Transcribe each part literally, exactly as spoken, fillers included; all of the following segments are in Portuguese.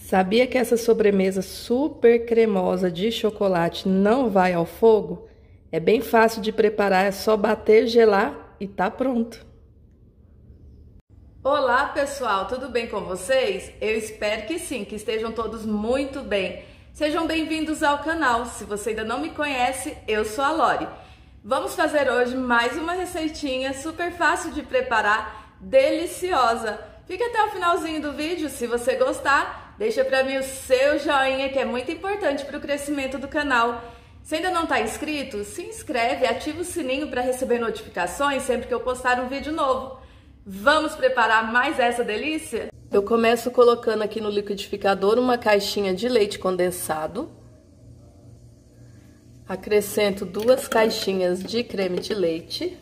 Sabia que essa sobremesa super cremosa de chocolate não vai ao fogo? É bem fácil de preparar, é só bater, gelar e tá pronto. Olá pessoal, tudo bem com vocês? Eu espero que sim, que estejam todos muito bem. Sejam bem-vindos ao canal. Se você ainda não me conhece, eu sou a Lori. Vamos fazer hoje mais uma receitinha super fácil de preparar, deliciosa. Fica até o finalzinho do vídeo, se você gostar, deixa pra mim o seu joinha, que é muito importante para o crescimento do canal. Se ainda não está inscrito, se inscreve, ativa o sininho para receber notificações sempre que eu postar um vídeo novo. Vamos preparar mais essa delícia? Eu começo colocando aqui no liquidificador uma caixinha de leite condensado. Acrescento duas caixinhas de creme de leite.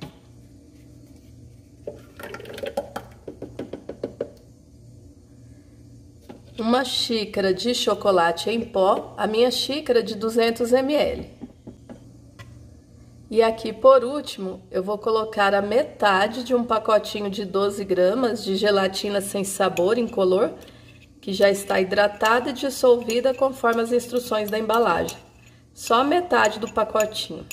Uma xícara de chocolate em pó, a minha xícara de duzentos mililitros. E aqui, por último, eu vou colocar a metade de um pacotinho de doze gramas de gelatina sem sabor incolor, que já está hidratada e dissolvida conforme as instruções da embalagem. Só a metade do pacotinho.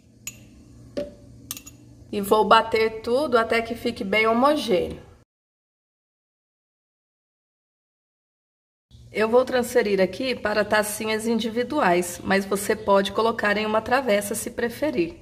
E vou bater tudo até que fique bem homogêneo. Eu vou transferir aqui para tacinhas individuais, mas você pode colocar em uma travessa se preferir.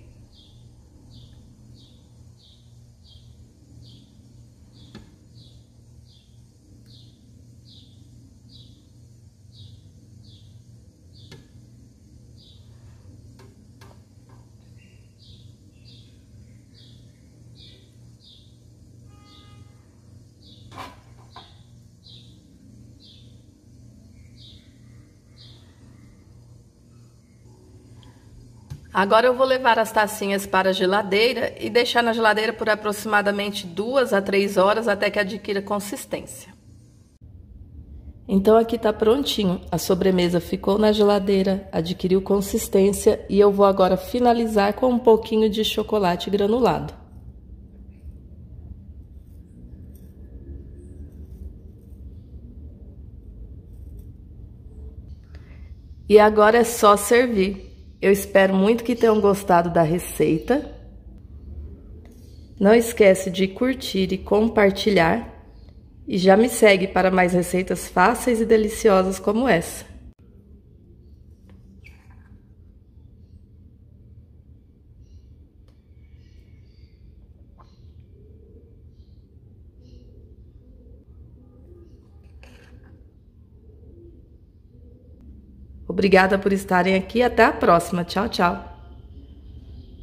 Agora eu vou levar as tacinhas para a geladeira e deixar na geladeira por aproximadamente duas a três horas até que adquira consistência. Então aqui tá prontinho, a sobremesa ficou na geladeira, adquiriu consistência e eu vou agora finalizar com um pouquinho de chocolate granulado. E agora é só servir. Eu espero muito que tenham gostado da receita. Não esquece de curtir e compartilhar. E já me segue para mais receitas fáceis e deliciosas como essa. Obrigada por estarem aqui. Até a próxima. Tchau, tchau.